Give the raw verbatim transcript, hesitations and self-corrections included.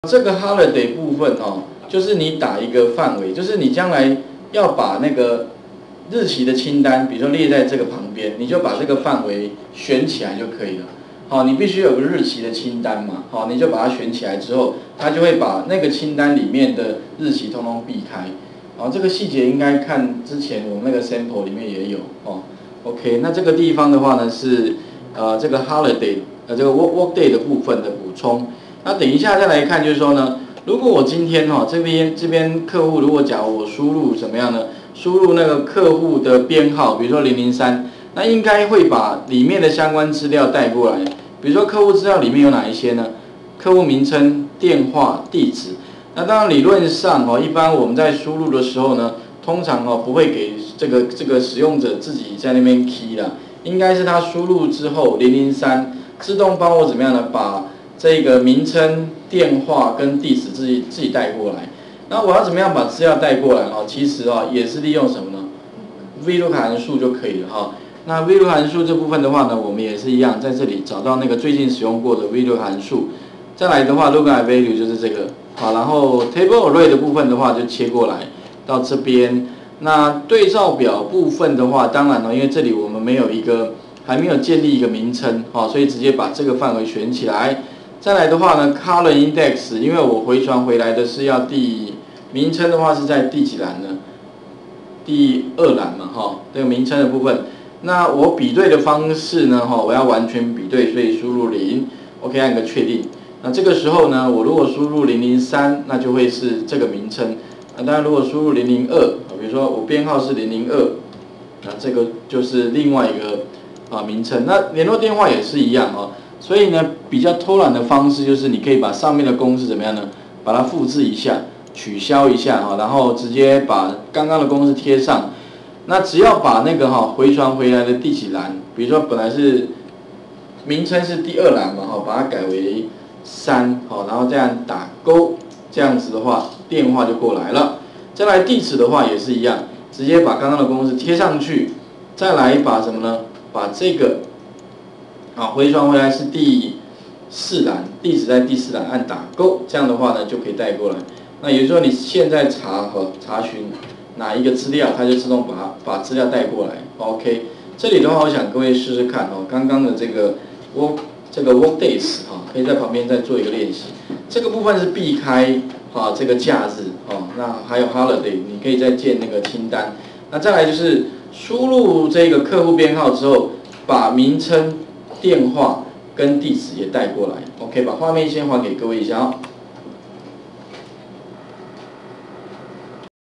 这个 holiday 部分哦，就是你打一个范围，就是你将来要把那个日期的清单，比如说列在这个旁边，你就把这个范围选起来就可以了。好，你必须有个日期的清单嘛，好，你就把它选起来之后，它就会把那个清单里面的日期通通避开。好，这个细节应该看之前我们那个 sample 里面也有哦。OK， 那这个地方的话呢是呃这个 holiday 呃这个 work work day 的部分的补充。那等一下再来看，就是说呢，如果我今天哈、哦、这边这边客户如果假如我输入怎么样呢？输入那个客户的编号，比如说零零三，那应该会把里面的相关资料带过来。比如说客户资料里面有哪一些呢？客户名称、电话、地址。那当然理论上哦，一般我们在输入的时候呢，通常哦不会给这个这个使用者自己在那边 key 啦，应该是他输入之后零零三自动帮我怎么样呢？把这个名称、电话跟地址自己自己带过来。那我要怎么样把资料带过来哦？其实哦也是利用什么呢 ？VLOOKUP 函数就可以了哈。那 VLOOKUP 函数这部分的话呢，我们也是一样，在这里找到那个最近使用过的 VLOOKUP 函数。再来的话 ，lookup value 就是这个好，然后 table array 的部分的话就切过来到这边。那对照表部分的话，当然了，因为这里我们没有一个还没有建立一个名称，好，所以直接把这个范围选起来。再来的话呢 ，column index， 因为我回传回来的是要第名称的话是在第几栏呢？第二栏嘛，哈，这个名称的部分。那我比对的方式呢，哈，我要完全比对，所以输入零 ，OK， 按个确定。那这个时候呢，我如果输入零零三，那就会是这个名称。那当然，如果输入零零二，比如说我编号是零零二，那这个就是另外一个啊名称。那联络电话也是一样哦。所以呢，比较偷懒的方式就是你可以把上面的公式怎么样呢？把它复制一下，取消一下哈，然后直接把刚刚的公式贴上。那只要把那个哈回传回来的第几栏，比如说本来是名称是第二栏嘛哈，把它改为三好，然后这样打勾，这样子的话电话就过来了。再来地址的话也是一样，直接把刚刚的公式贴上去，再来把什么呢？把这个好，回传回来是第四栏，地址在第四栏，按打勾，这样的话呢就可以带过来。那也就是说，你现在查和查询哪一个资料，它就自动把把资料带过来。OK， 这里的话，我想各位试试看哦，刚刚的这个 work 这个 work days 哈，可以在旁边再做一个练习。这个部分是避开啊这个假日哦，那还有 holiday， 你可以再建那个清单。那再来就是输入这个客户编号之后，把名称、电话跟地址也带过来 ，OK， 把画面先还给各位一下哦。